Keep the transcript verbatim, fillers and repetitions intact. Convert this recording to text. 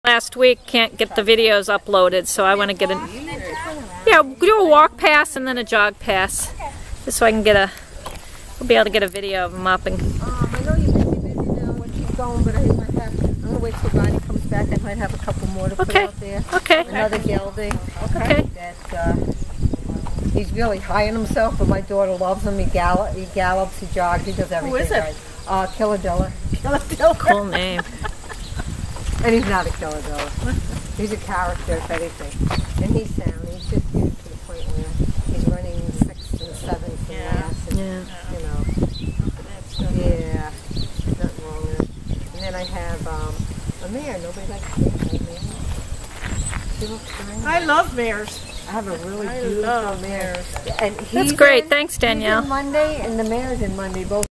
Last week can't get the videos uploaded, so I want to get a yeah, do a walk pass and then a jog pass, just so I can get a we'll be able to get a video of them up. And um, I know you're busy, busy now when she's going, but I might have. I'm gonna wait till Ronnie comes back. I might have a couple more to put okay, out there. okay, Another gelding. okay. That uh, he's really high on himself, but my daughter loves him. He gallop, he gallops, he jogs, he does everything. Who is it? Right. Uh, Killadilla. Killadilla. Cool name. And he's not a Killadilla. He's a character, if anything. And he's sound. He's just getting to the point where he's running sixth and seventh and Yeah. last. And, Yeah. you know. That's good. Yeah. There's nothing wrong with it. And then I have um, a mare. Nobody likes mares. She looks fine. I love mares. I have a really I beautiful love mare. mares. And he's That's great. in- Thanks, he's Danielle. in Monday, and the mare's in Monday. Both.